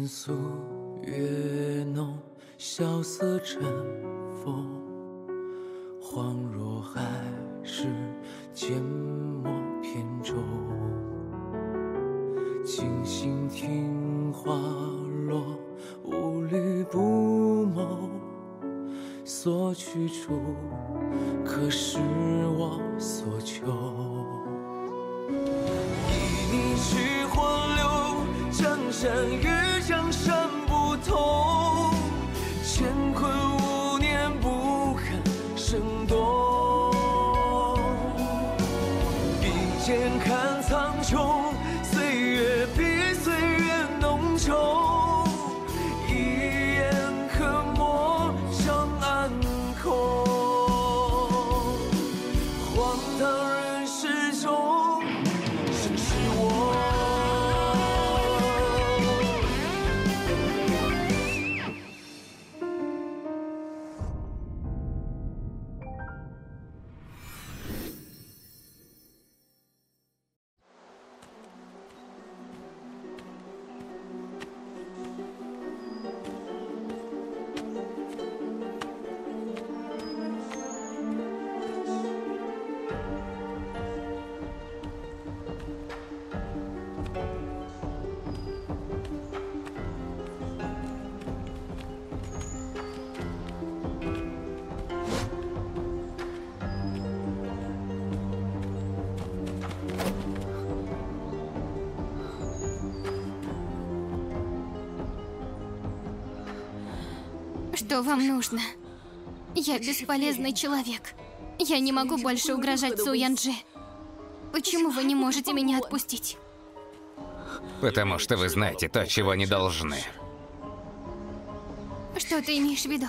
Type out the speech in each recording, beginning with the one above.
素越浓，萧瑟成风，恍若还是缄默片中。静心听花落，无虑不谋，所去处可是我所求。一你去火流，江山与江山不同，乾坤无念不肯生动。笔尖看苍穹，岁月比岁月浓稠，一眼刻墨上暗空。荒唐人世中，生是我。 Что вам нужно? Я бесполезный человек. Я не могу больше угрожать Цу Янджи. Почему вы не можете меня отпустить? Потому что вы знаете то, чего не должны. Что ты имеешь в виду?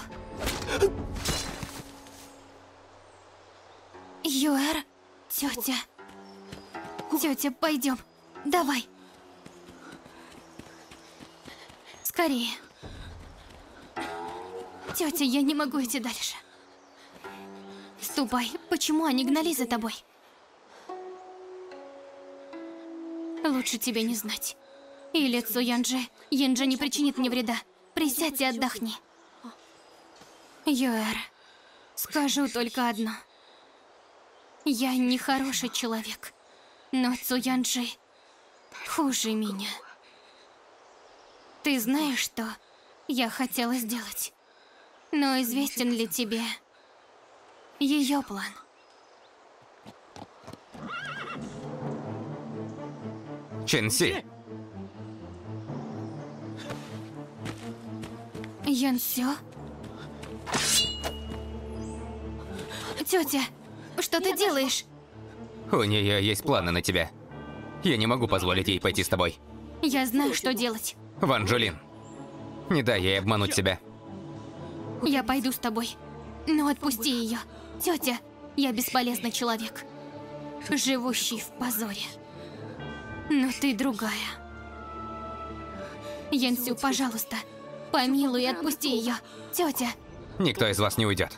Юэр, тетя. Тетя, пойдем. Давай. Скорее. Тетя, я не могу идти дальше. Ступай. Почему они гнали за тобой? Лучше тебе не знать. Или Цу Янджи. Янджи не причинит мне вреда. Присядь и отдохни. Юэр, скажу только одно. Я не хороший человек, но Цу Янджи хуже меня. Ты знаешь, что я хотела сделать? Но известен ли тебе ее план? Чэньси! Янсё? Тетя, что ты делаешь? У нее есть планы на тебя. Я не могу позволить ей пойти с тобой. Я знаю, что делать. Ван Джулин, не дай ей обмануть тебя. Я пойду с тобой, но отпусти ее. Тетя, я бесполезный человек, живущий в позоре. Но ты другая. Янсю, пожалуйста, помилуй и отпусти ее. Тетя. Никто из вас не уйдет.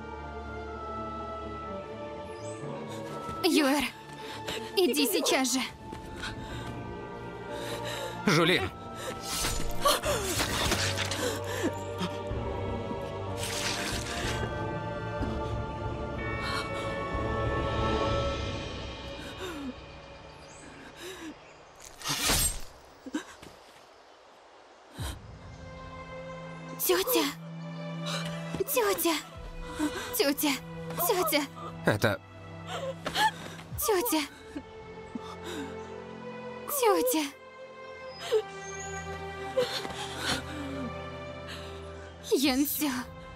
Юэр, иди сейчас же. Жулин! Тетя! Тетя! Тетя! Тетя! Это... Тетя! Тетя! Янсё!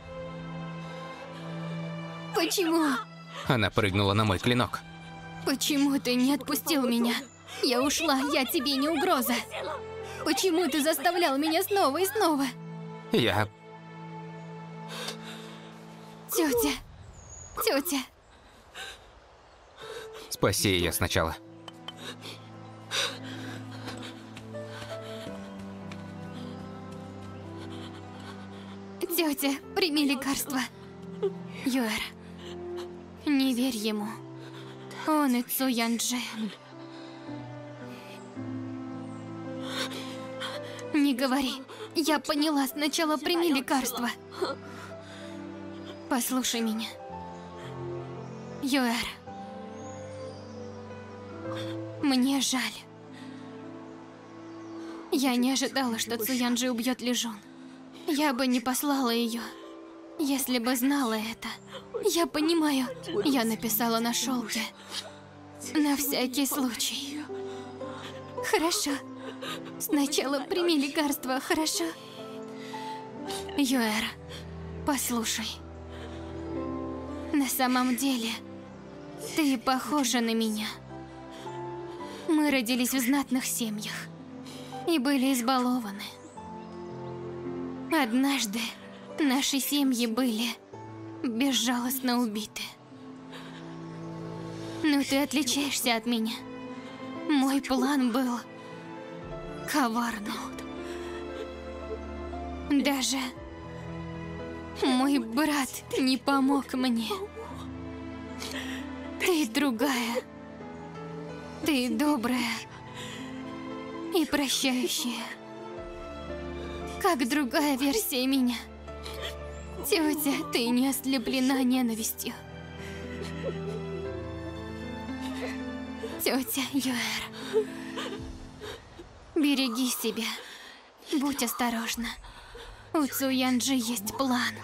Почему? Она прыгнула на мой клинок. Почему ты не отпустил меня? Я ушла, я тебе не угроза. Почему ты заставлял меня снова и снова? Я... Тетя! Тетя! Спаси ее сначала. Тетя, прими лекарство. Юэр, не верь ему. Он и Цу Янджи. Не говори. Я поняла, сначала прими лекарство. Послушай меня. Юэр. Мне жаль. Я не ожидала, что Цуянджи убьет Лижун. Я бы не послала ее, если бы знала это. Я понимаю. Я написала на шелке. На всякий случай. Хорошо. Сначала прими лекарство, хорошо? Юэр, послушай. На самом деле, ты похожа на меня. Мы родились в знатных семьях и были избалованы. Однажды наши семьи были безжалостно убиты. Но ты отличаешься от меня. Мой план был коварным. Даже мой брат не помог мне. Ты другая. Ты добрая и прощающая. Как другая версия меня. Тетя, ты не ослеплена ненавистью. Тетя Юэр, береги себя. Будь осторожна. У Цуянджи есть план.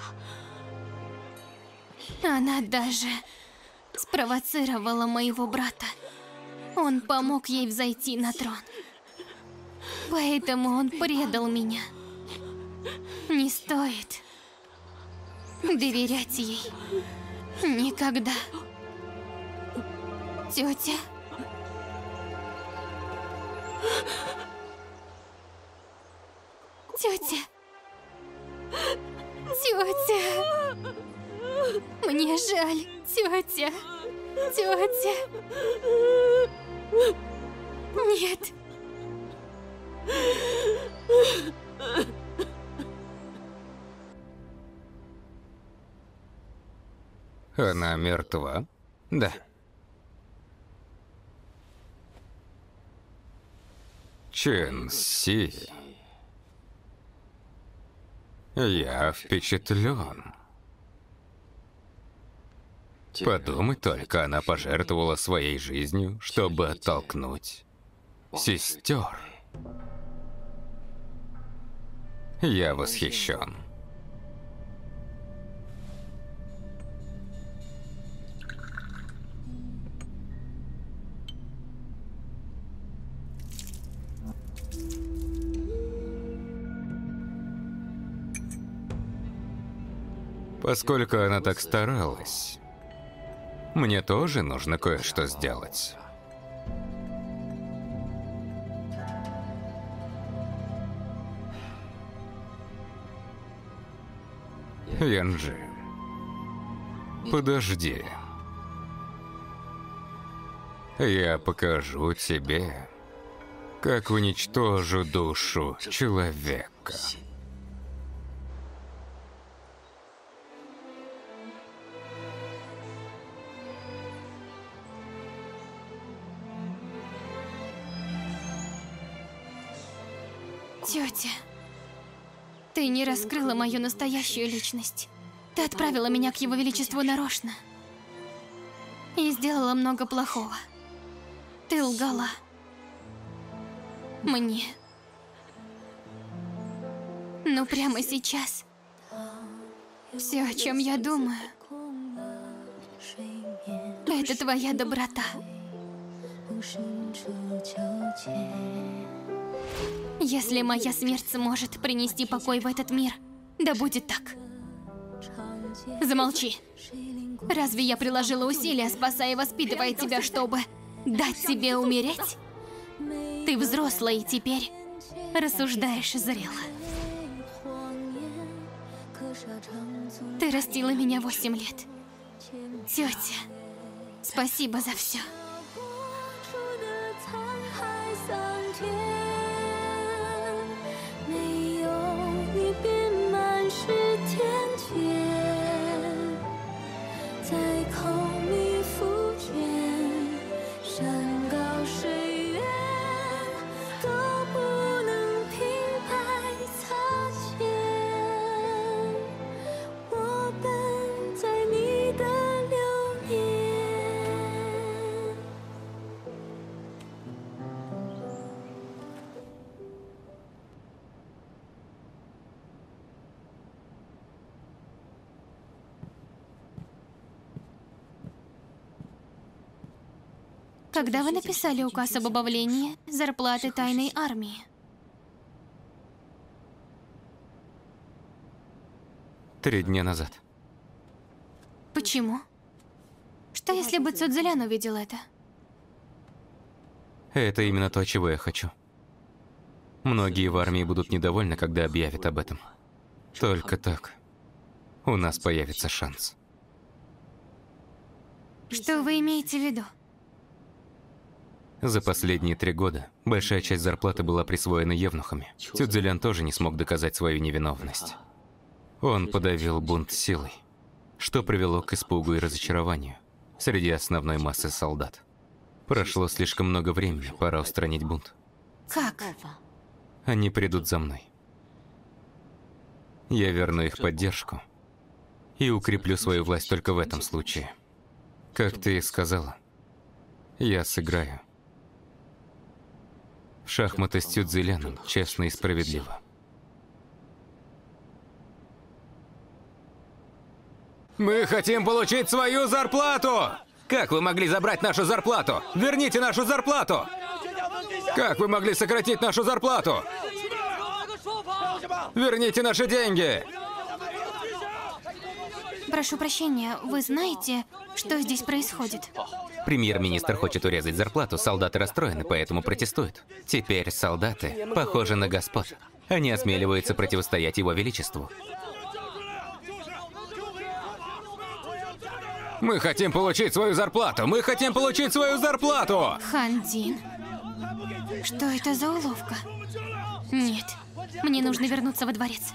Она даже спровоцировала моего брата. Он помог ей взойти на трон. Поэтому он предал меня. Не стоит доверять ей. Никогда. Тетя. Тетя. Тетя. Мне жаль, тетя. Тетя. Нет. Она мертва? Да. Чэнси. Я впечатлен. Подумай только, она пожертвовала своей жизнью, чтобы оттолкнуть сестер. Я восхищен. Поскольку она так старалась, мне тоже нужно кое-что сделать. Янджи, подожди. Я покажу тебе, как уничтожу душу человека. Тетя, ты не раскрыла мою настоящую личность. Ты отправила меня к Его Величеству нарочно. И сделала много плохого. Ты лгала. Мне. Но прямо сейчас все, о чем я думаю, это твоя доброта. Если моя смерть сможет принести покой в этот мир, да будет так. Замолчи. Разве я приложила усилия, спасая и воспитывая тебя, чтобы дать тебе умереть? Ты взрослая и теперь рассуждаешь зрело. Ты растила меня 8 лет. Тетя, спасибо за все. Когда вы написали указ об убавлении зарплаты тайной армии? Три дня назад. Почему? Что если бы Цзэлян увидел это? Это именно то, чего я хочу. Многие в армии будут недовольны, когда объявят об этом. Только так у нас появится шанс. Что вы имеете в виду? За последние 3 года большая часть зарплаты была присвоена евнухами. Цзэлян тоже не смог доказать свою невиновность. Он подавил бунт силой, что привело к испугу и разочарованию среди основной массы солдат. Прошло слишком много времени, пора устранить бунт. Как? Они придут за мной. Я верну их поддержку и укреплю свою власть только в этом случае. Как ты и сказала, я сыграю в шахматы с Цзэляном честно и справедливо. Мы хотим получить свою зарплату! Как вы могли забрать нашу зарплату? Верните нашу зарплату! Как вы могли сократить нашу зарплату? Верните наши деньги! Прошу прощения, вы знаете, что здесь происходит? Премьер-министр хочет урезать зарплату, солдаты расстроены, поэтому протестуют. Теперь солдаты похожи на господ. Они осмеливаются противостоять его величеству. Мы хотим получить свою зарплату! Мы хотим получить свою зарплату! Хан Дин? Что это за уловка? Нет, мне нужно вернуться во дворец.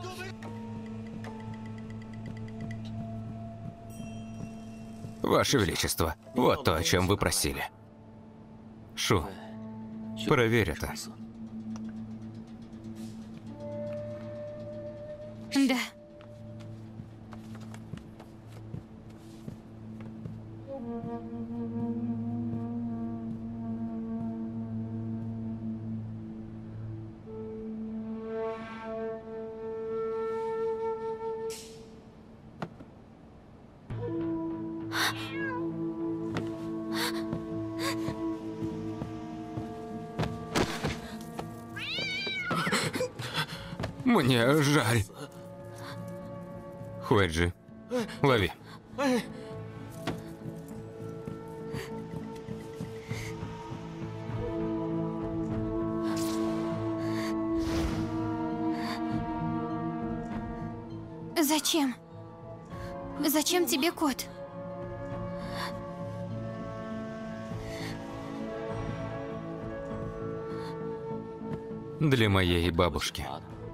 Ваше Величество, вот то, о чем вы просили. Шу, проверь это. Да. Мне жаль. Хуэджи, лови. Зачем? Зачем тебе кот? Для моей бабушки.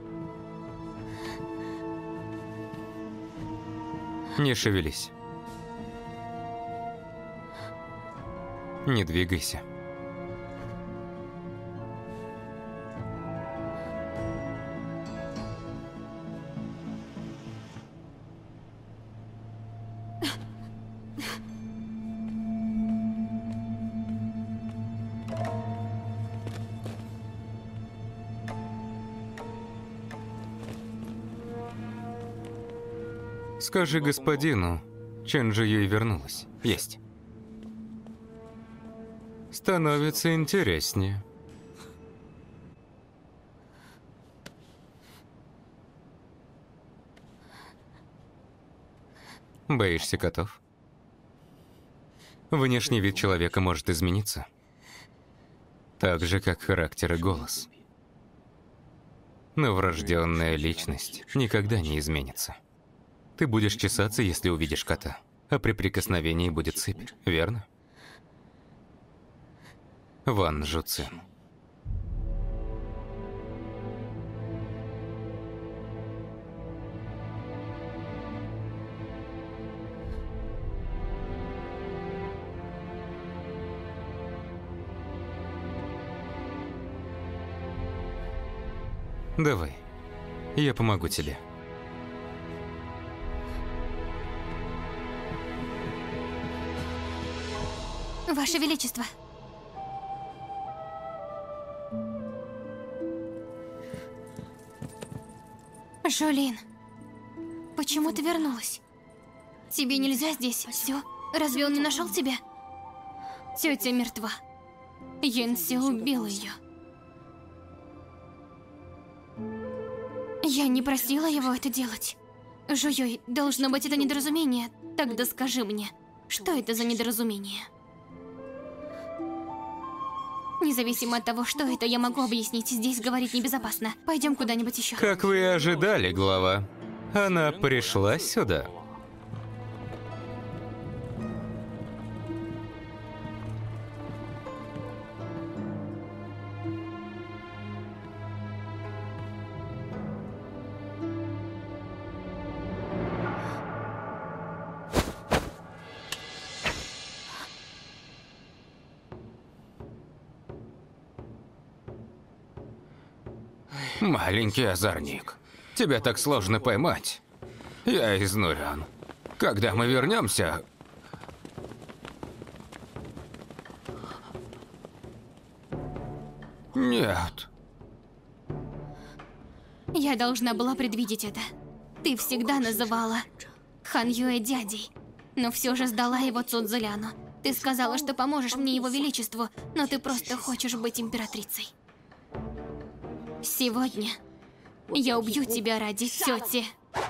Не шевелись. Не двигайся. Скажи господину, Чэнь-Жи Юй вернулась. Есть. Становится интереснее. Боишься котов? Внешний вид человека может измениться. Так же, как характер и голос. Но врожденная личность никогда не изменится. Ты будешь чесаться, если увидишь кота, а при прикосновении будет сыпь, верно? Ван Жуцин. Давай, я помогу тебе. Ваше Величество. Жолин, почему ты вернулась? Тебе нельзя здесь, все? Разве он не нашел тебя? Тетя мертва. Юнси убил ее. Я не просила его это делать. Жуюй, должно быть это недоразумение. Тогда скажи мне, что это за недоразумение? Независимо от того, что это, я могу объяснить. Здесь говорить небезопасно. Пойдем куда-нибудь еще. Как вы и ожидали, глава. Она пришла сюда. Маленький озорник. Тебя так сложно поймать. Я изнурен. Когда мы вернемся... Нет. Я должна была предвидеть это. Ты всегда называла Хан Юэ дядей, но все же сдала его Цзуляну. Ты сказала, что поможешь мне его величеству, но ты просто хочешь быть императрицей. Сегодня я убью тебя ради тети.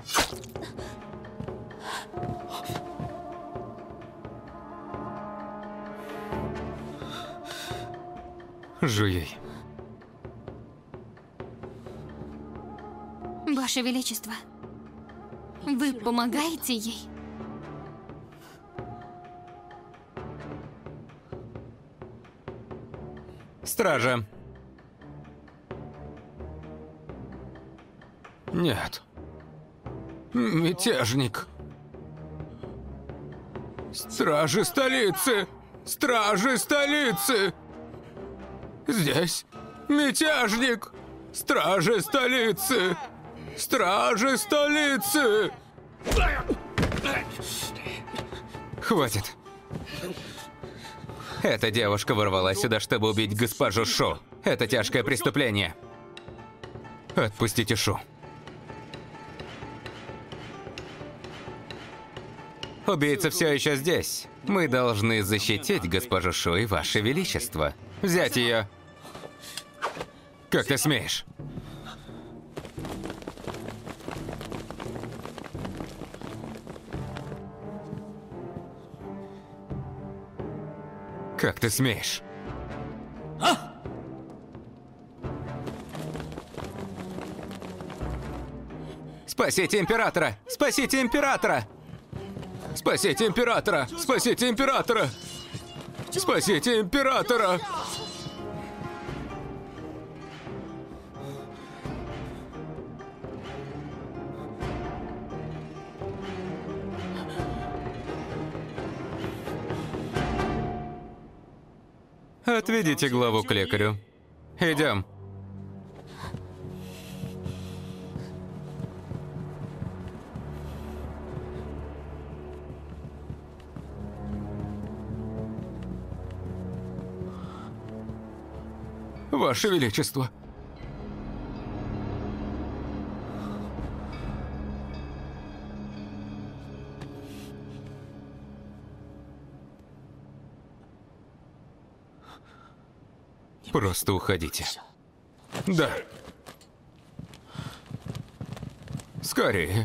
Жуй. Ваше Величество, вы помогаете ей? Стража. Нет. Мятежник. Стражи столицы! Стражи столицы! Здесь мятежник! Стражи столицы! Стражи столицы! Хватит. Эта девушка ворвалась сюда, чтобы убить госпожу Шу. Это тяжкое преступление. Отпустите Шу. Убийца все еще здесь. Мы должны защитить госпожу Шу и ваше величество. Взять ее. Как ты смеешь? Как ты смеешь? Спасите императора! Спасите императора! Спасите императора! Спасите императора! Спасите императора! Отведите главу к лекарю. Идем. Ваше Величество. Просто уходите. Да. Скорее.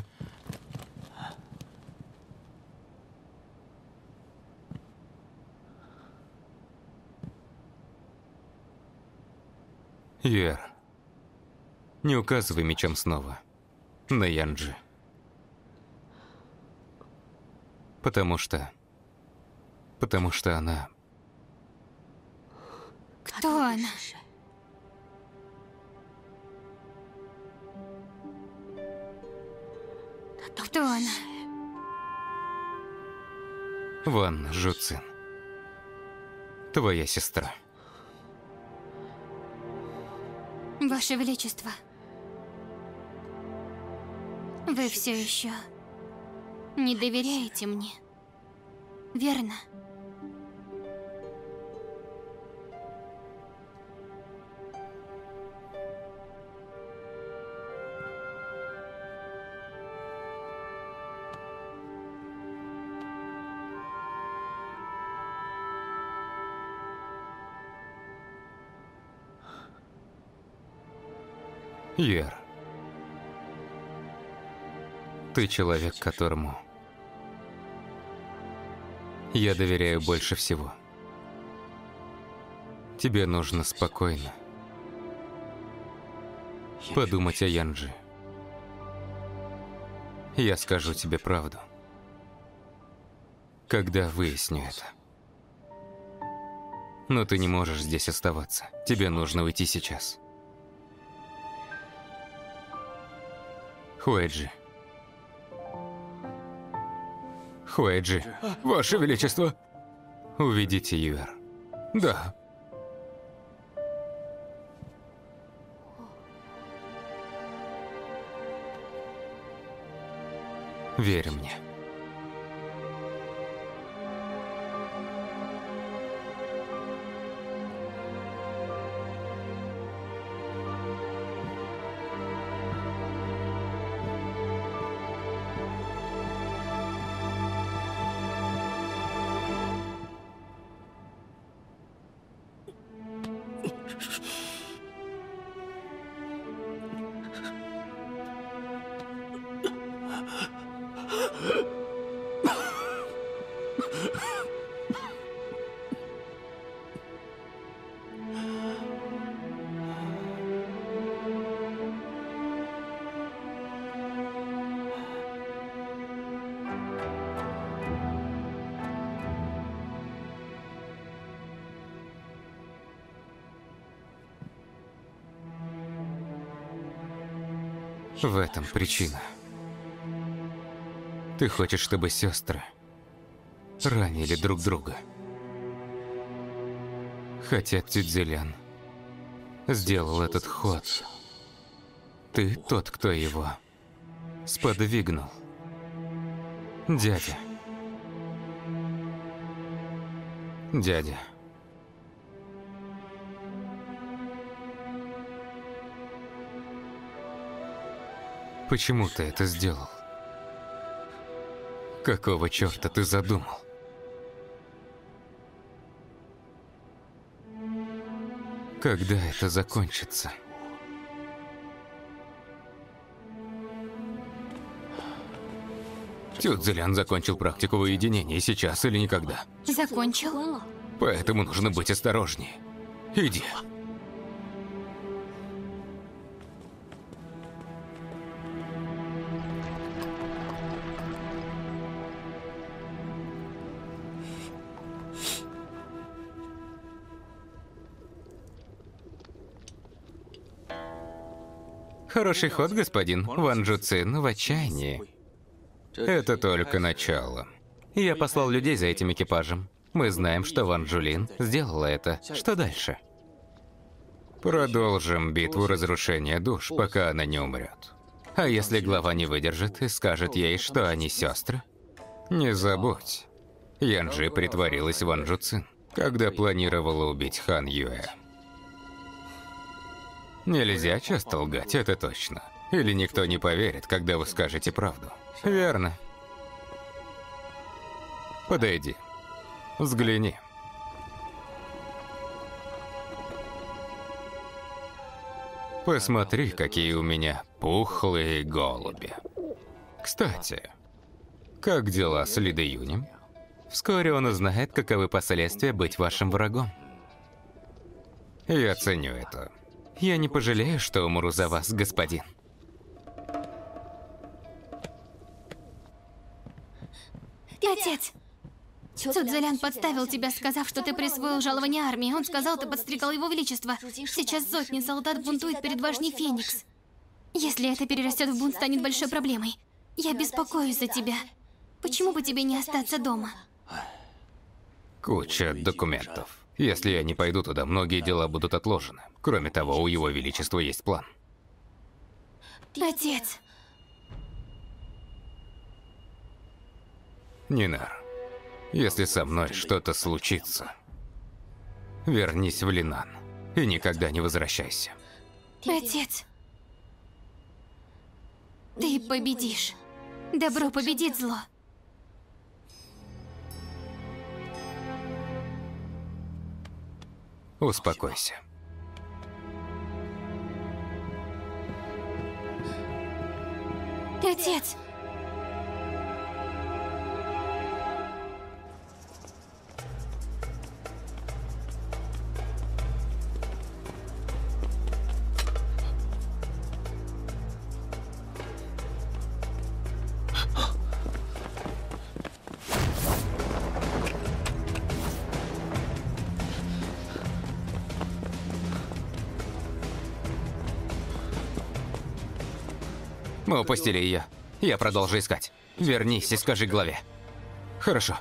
Юэр, не указывай мечом снова на Янджи. Потому что она... Кто она? Кто она? Ван Жуцин. Твоя сестра. Ваше Величество, вы все еще не доверяете мне, верно? Юэр, ты человек, которому я доверяю больше всего. Тебе нужно спокойно подумать о Янджи. Я скажу тебе правду, когда выясню это. Но ты не можешь здесь оставаться. Тебе нужно уйти сейчас. Хуэйджи. Хуэйджи. Ваше Величество. Уведите Юэр. Да. Верь мне. В этом причина. Ты хочешь, чтобы сестры ранили друг друга. Хотя Цзэлян сделал этот ход. Ты тот, кто его сподвигнул. Дядя. Дядя. Почему ты это сделал? Какого черта ты задумал? Когда это закончится? Цзэлян закончил практику уединения сейчас или никогда. Закончил. Поэтому нужно быть осторожнее. Иди. Хороший ход, господин. Ван Джуцин в отчаянии. Это только начало. Я послал людей за этим экипажем. Мы знаем, что Ван Джулин сделала это. Что дальше? Продолжим битву разрушения душ, пока она не умрет. А если глава не выдержит и скажет ей, что они сестры? Не забудь, Янджи притворилась Ван Джуцин, когда планировала убить Хан Юэ. Нельзя часто лгать, это точно. Или никто не поверит, когда вы скажете правду. Верно. Подойди. Взгляни. Посмотри, какие у меня пухлые голуби. Кстати, как дела с Ли Дэ Юнем? Вскоре он узнает, каковы последствия быть вашим врагом. Я ценю это. Я не пожалею, что умру за вас, господин. Отец! Цзэлян подставил тебя, сказав, что ты присвоил жалование армии. Он сказал, ты подстрекал его величество. Сейчас сотни солдат бунтуют перед башней Феникс. Если это перерастет в бунт, станет большой проблемой. Я беспокоюсь за тебя. Почему бы тебе не остаться дома? Куча документов. Если я не пойду туда, многие дела будут отложены. Кроме того, у его величества есть план. Отец! Нинар, если со мной что-то случится, вернись в Линан и никогда не возвращайся. Отец! Ты победишь. Добро победит зло. Отец! Мы упустили ее. Я продолжу искать. Вернись и скажи главе. Хорошо.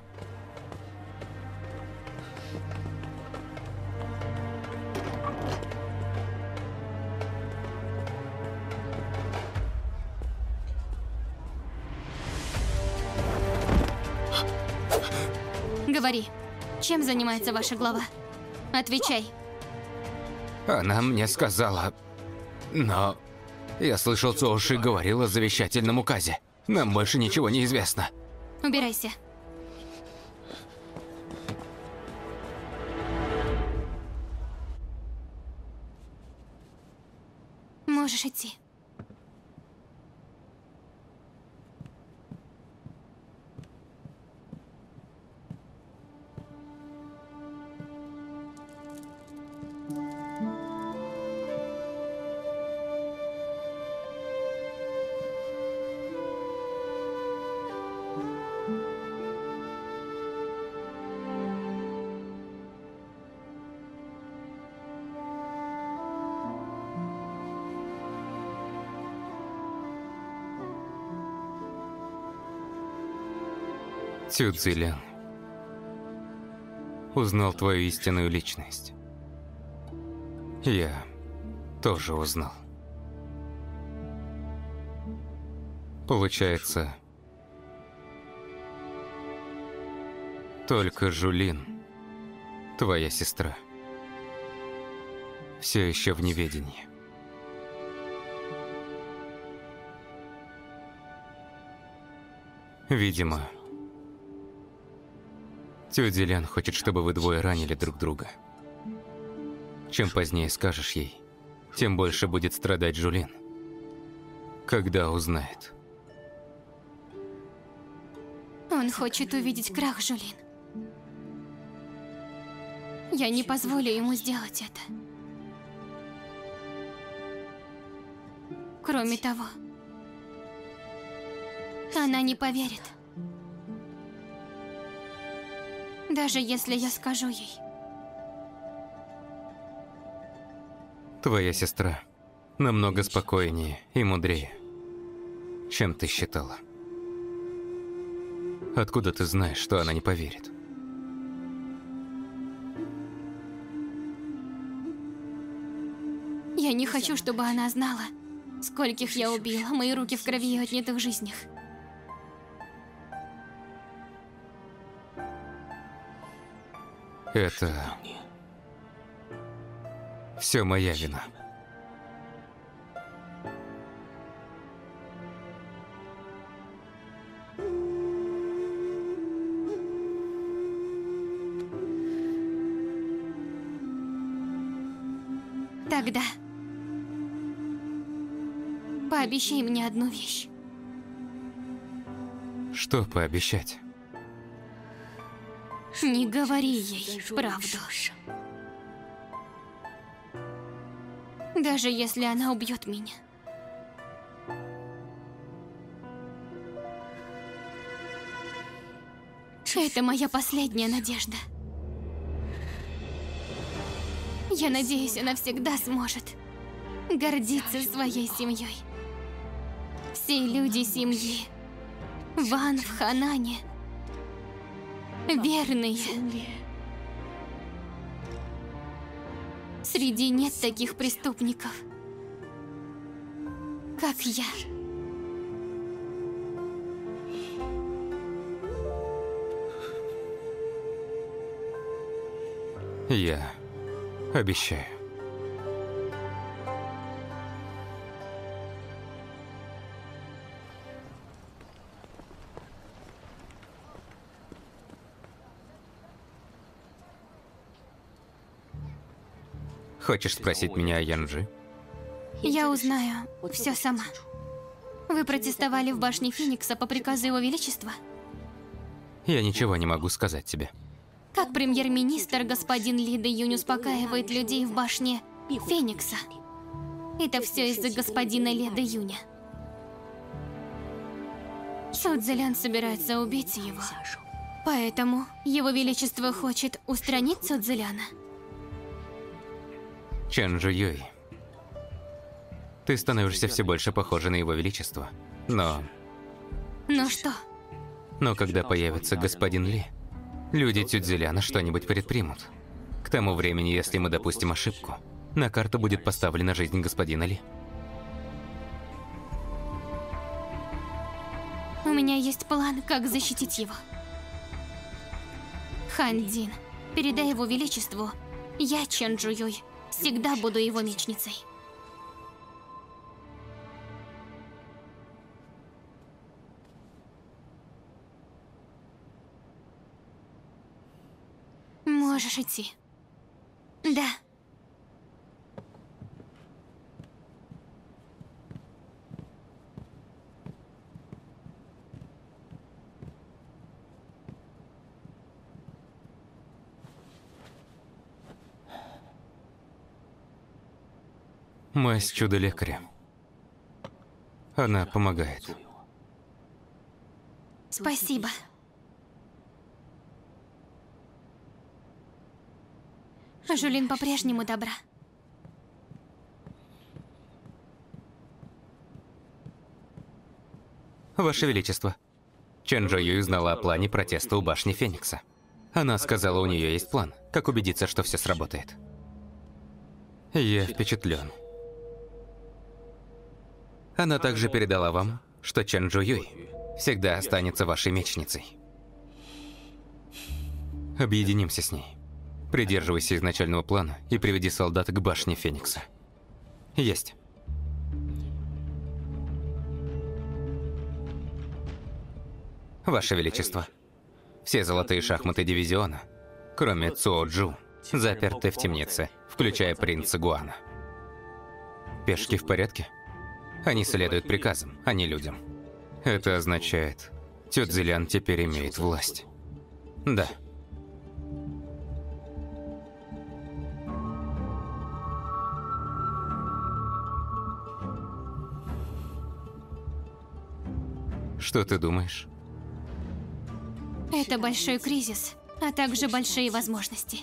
Говори, чем занимается ваша глава? Отвечай. Она мне сказала... Но... Я слышал, Цоуши говорил о завещательном указе. Нам больше ничего не известно. Убирайся. Можешь идти. Цю Цзилян. Узнал твою истинную личность. Я тоже узнал. Получается, только Жулин, твоя сестра, все еще в неведении. Видимо, Цю Цзилян хочет, чтобы вы двое ранили друг друга. Чем позднее скажешь ей, тем больше будет страдать Жулин, когда узнает. Он хочет увидеть крах, Жулин. Я не позволю ему сделать это. Кроме того, она не поверит. Даже если я скажу ей. Твоя сестра намного спокойнее и мудрее, чем ты считала. Откуда ты знаешь, что она не поверит? Я не хочу, чтобы она знала, скольких я убила, мои руки в крови и отнятых жизнях. Это все моя вина. Тогда пообещай мне одну вещь. Что пообещать? Не говори ей правду. Даже если она убьет меня. Это моя последняя надежда. Я надеюсь, она всегда сможет гордиться своей семьей. Все люди семьи Ван в Ханане верные. Среди нет таких преступников, как я. Я обещаю. Хочешь спросить меня о Янджи? Я узнаю все сама. Вы протестовали в башне Феникса по приказу Его Величества? Я ничего не могу сказать тебе. Как премьер-министр господин Ли Дэ Юнь успокаивает людей в башне Феникса? Это все из-за господина Ли Дэ Юня. Цзу Цзилян собирается убить его. Поэтому Его Величество хочет устранить Цзу Цзиляна. Чен Жуюй, ты становишься все больше похожа на Его Величество. Но что? Но когда появится господин Ли, люди Цзюцзиляна что-нибудь предпримут. К тому времени, если мы допустим ошибку, на карту будет поставлена жизнь господина Ли. У меня есть план, как защитить его. Хан Дин, передай Его Величеству, я, Чен Жуюй, всегда буду его мечницей. Можешь идти. Да. Мазь чудо-лекаря. Она помогает. Спасибо. Жулин по-прежнему добра. Ваше Величество, Чен Жуюй узнала о плане протеста у башни Феникса. Она сказала, у нее есть план, как убедиться, что все сработает. Я впечатлен. Она также передала вам, что Чен Жуюй всегда останется вашей мечницей. Объединимся с ней. Придерживайся изначального плана и приведи солдат к башне Феникса. Есть. Ваше Величество, все золотые шахматы дивизиона, кроме Цуо Джу, заперты в темнице, включая принца Гуана. Пешки в порядке? Они следуют приказам, а не людям. Это означает, Цзю Цзилян теперь имеет власть. Да. Что ты думаешь? Это большой кризис, а также большие возможности.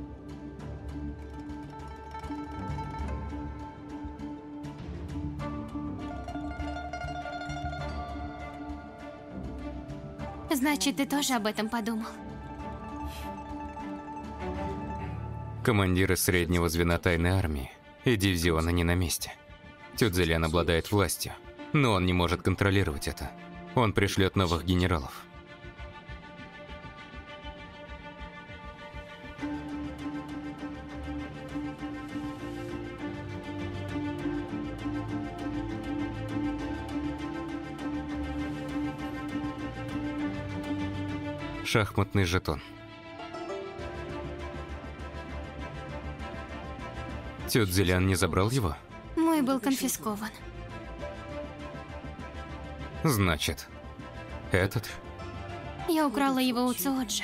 Значит, ты тоже об этом подумал? Командиры среднего звена тайной армии и дивизиона не на месте. Цзю Цзилян обладает властью, но он не может контролировать это. Он пришлет новых генералов. Шахматный жетон. Цзю Цзилян не забрал его? Мой был конфискован. Значит, этот? Я украла его у Цуоджи.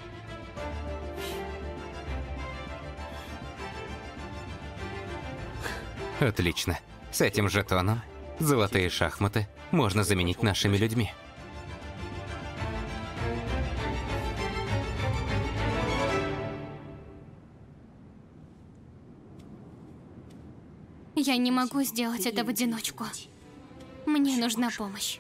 Отлично. С этим жетоном золотые шахматы можно заменить нашими людьми. Я не могу сделать это в одиночку. Мне нужна помощь.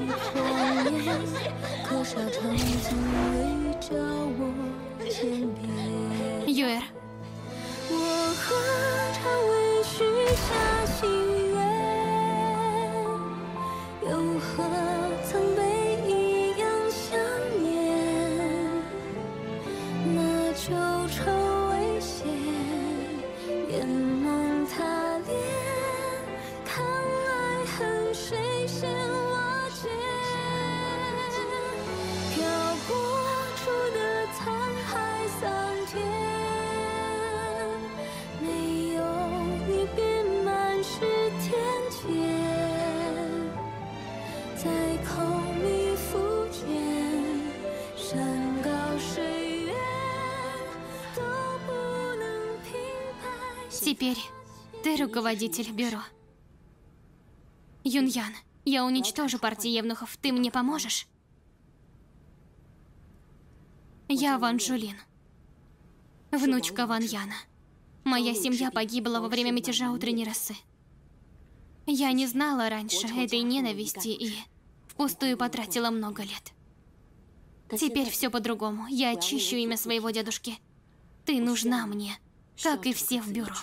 Юэр, 我何尝未许下心愿，又何曾被一样想念？那旧愁未歇，眼蒙他脸，看爱恨谁先瓦解？漂泊出的沧海桑田，没有你便满是天堑，在口蜜腹剑，山高水远都不能平白。 теперь ты руководитель бюро. Юньян, я уничтожу партию евнухов, ты мне поможешь? Я Ван Джулин, внучка Ван Яна. Моя семья погибла во время мятежа утренней росы. Я не знала раньше этой ненависти и впустую потратила много лет. Теперь все по-другому. Я очищу имя своего дедушки. Ты нужна мне, как и все в бюро.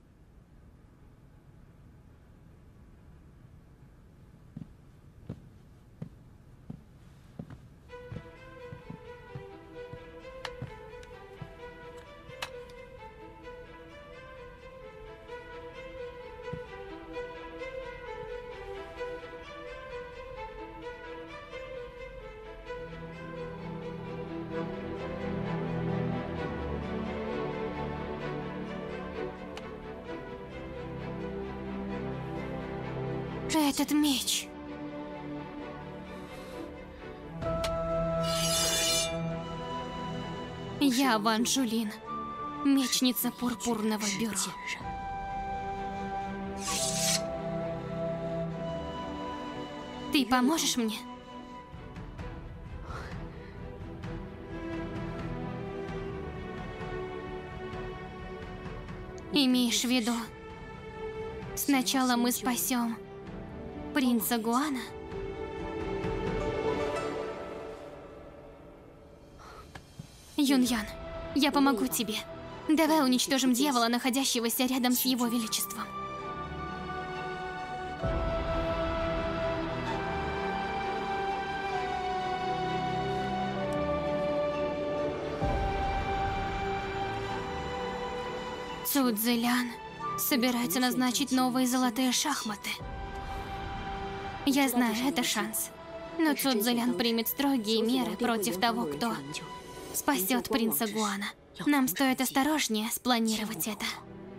Этот меч. Я Ван Джулин, мечница пурпурного бюро. Ты поможешь мне? Имеешь в виду, сначала мы спасем принца Гуана? Юньян, я помогу тебе. Давай уничтожим дьявола, находящегося рядом с его величеством. Цзэлян собирается назначить новые золотые шахматы. Я знаю, это шанс. Но Цзэлян примет строгие меры против того, кто спасет принца Гуана. Нам стоит осторожнее спланировать это.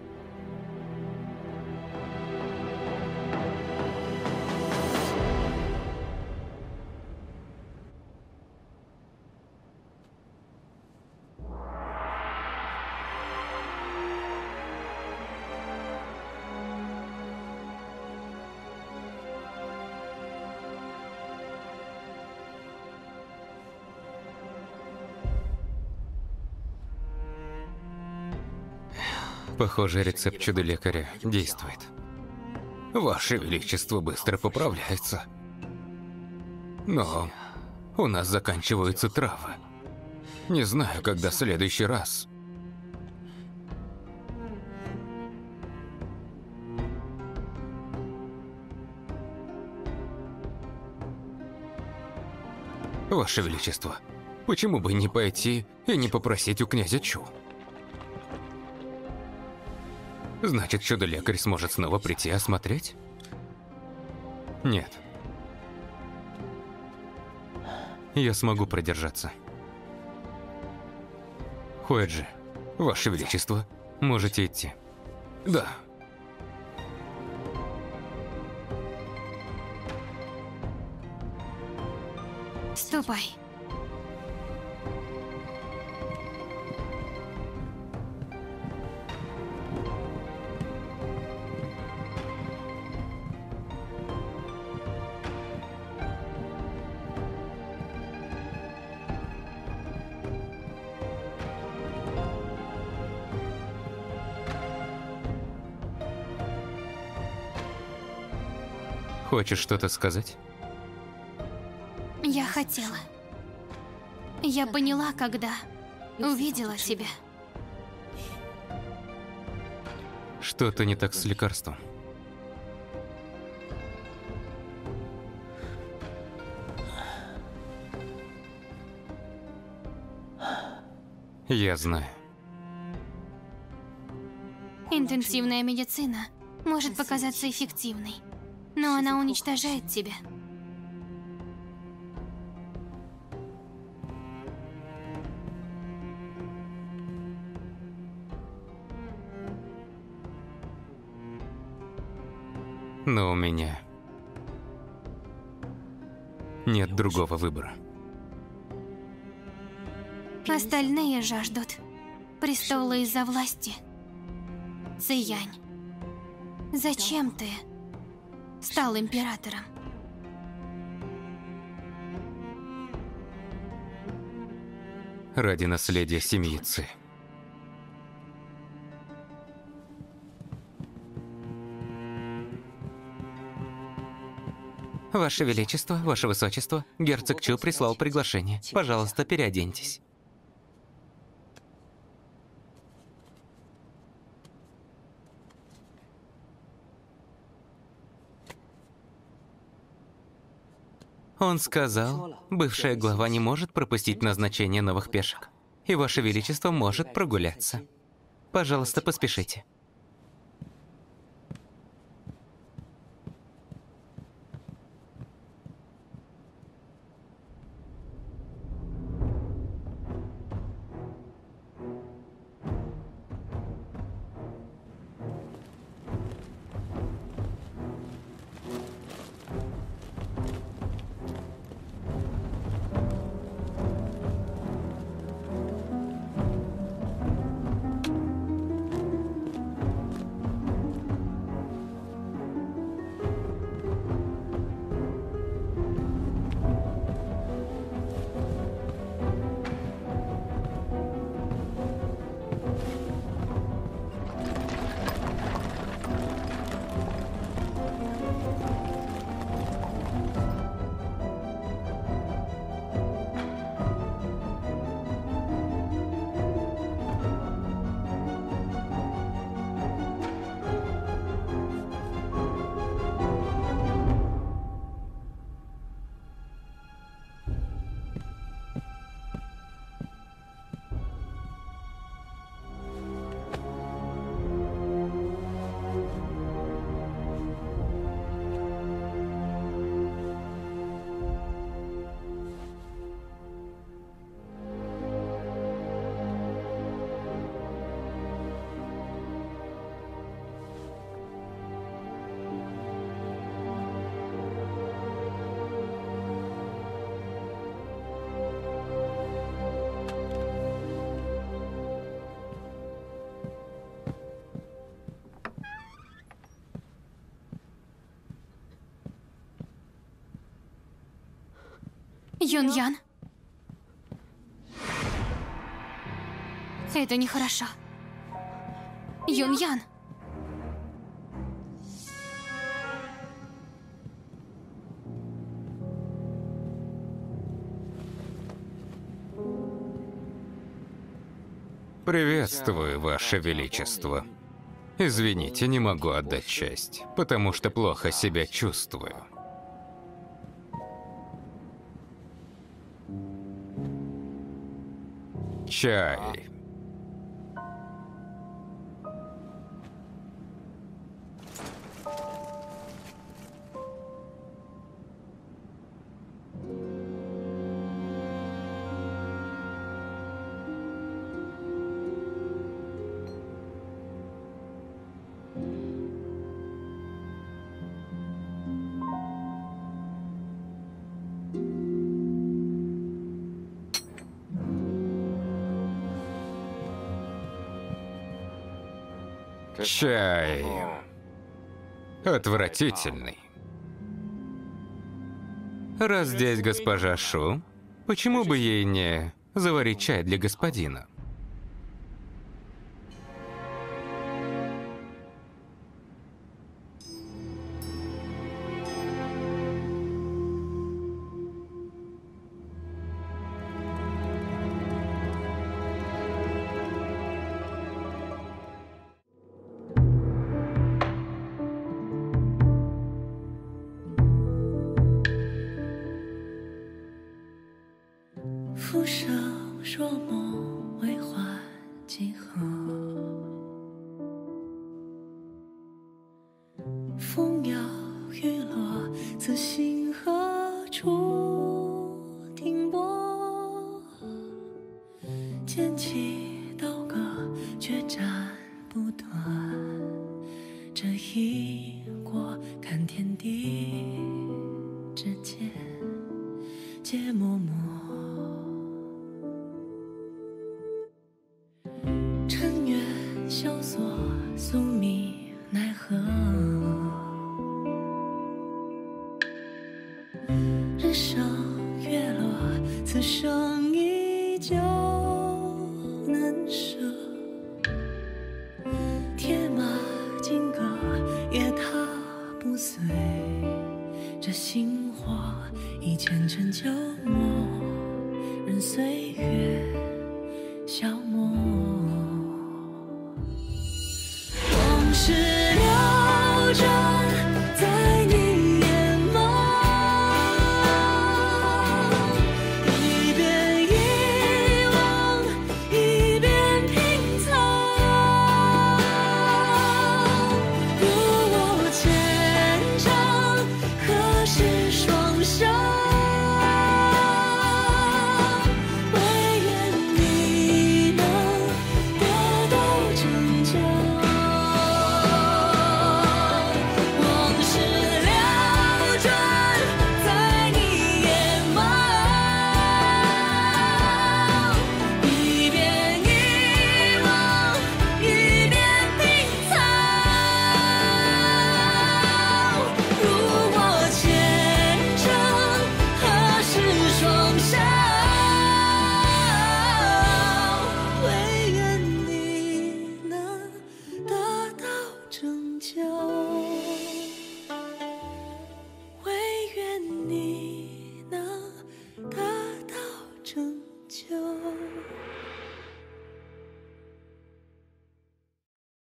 Похоже, рецепт чудо-лекаря действует. Ваше Величество быстро поправляется. Но у нас заканчиваются травы. Не знаю, когда в следующий раз. Ваше Величество, почему бы не пойти и не попросить у князя Чу? Значит, чудо-лекарь сможет снова прийти осмотреть? Нет. Я смогу продержаться. Хуэджи, Ваше Величество, можете идти. Да. Ступай. Хочешь что-то сказать? Я хотела. Я поняла, когда увидела тебя. Что-то не так с лекарством. Я знаю. Интенсивная медицина может показаться эффективной, но она уничтожает тебя. Но у меня нет другого выбора. Остальные жаждут престола из-за власти. Цзиянь, зачем ты стал императором? Ради наследия семьи Ци. Ваше Величество, Ваше Высочество, герцог Чу прислал приглашение. Пожалуйста, переоденьтесь. Он сказал, бывшая глава не может пропустить назначение новых пешек, и Ваше Величество может прогуляться. Пожалуйста, поспешите. Юньян. Это нехорошо. Юньян. Приветствую, Ваше Величество. Извините, не могу отдать честь, потому что плохо себя чувствую. Чай. Чай. Отвратительный. Раз здесь госпожа Шу, почему бы ей не заварить чай для господина? 浮生若梦，为还几何？风摇雨落，此心何处停泊？剑起刀割，却斩不断。这一过，看天地之间，皆默默。尘缘萧索，宿命奈何？日升月落，此生依旧难舍。铁马金戈，也踏不碎。这心火已前尘旧梦，任岁月消磨。往事流转在你眼眸，一遍遗忘，一遍拼凑。如我虔诚，何时双手？唯愿你能得到拯救。往事流转在你眼眸，一遍遗忘，一遍拼凑。如我虔诚，何时双手？唯愿你能得到拯救。